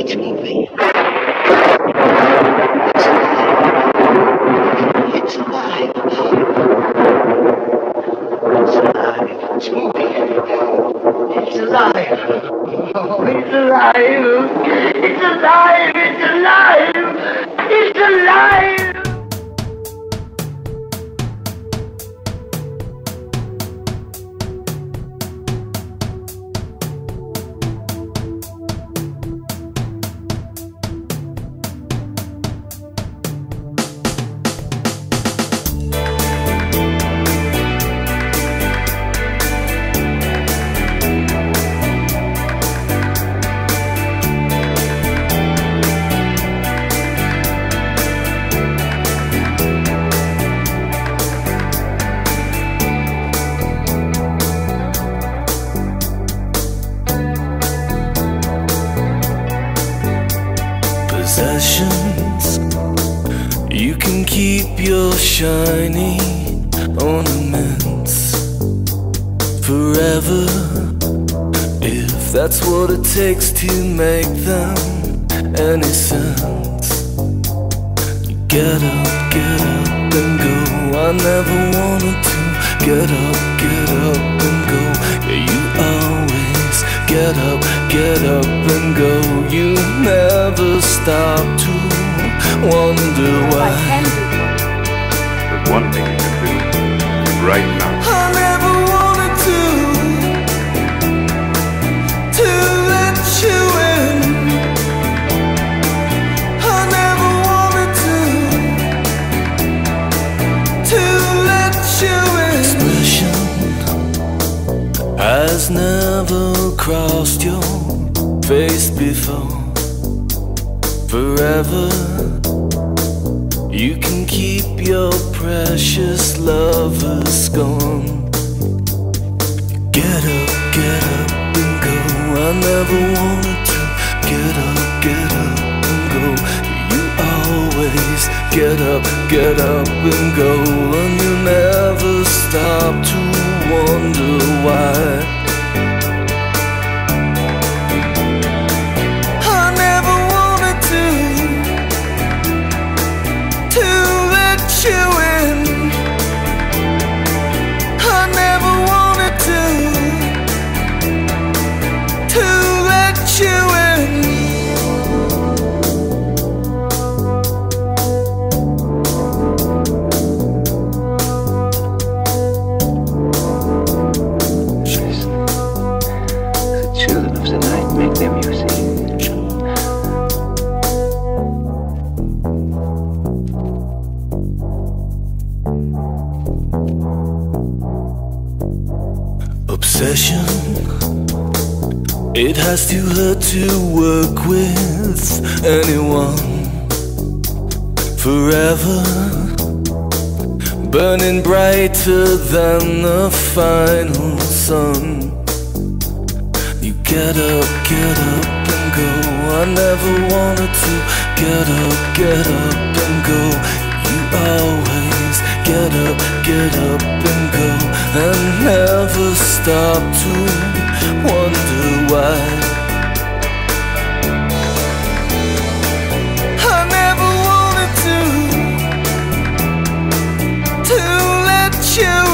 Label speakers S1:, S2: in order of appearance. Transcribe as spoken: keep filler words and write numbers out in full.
S1: It's moving. It's alive. It's alive. It's moving. It's alive. Oh, it's alive. It's alive. It's alive. It's alive.
S2: Possessions, you can keep your shiny ornaments forever, if that's what it takes to make them any sense. You get up, get up and go. I never wanted to get up, get up and go. Yeah, you always get up, get up and go. You never stop to wonder why.
S3: There's one thing you can do right now.
S2: I never wanted to, to let you in. I never wanted to, to let you in. Expression has never crossed your face before. Forever, you can keep your precious lovers gone. Get up, get up and go. I never wanted to get up, get up and go. You always get up, get up and go. And you never stop to wonder why. You in. I never wanted to, to let you in.
S1: Listen, the children of the night make their music.
S2: Obsession, it has to hurt to work with anyone. Forever, burning brighter than the final sun. You get up, get up and go. I never wanted to get up, get up and go. You always get up, get up and go, and never stop to wonder why. I never wanted to, to let you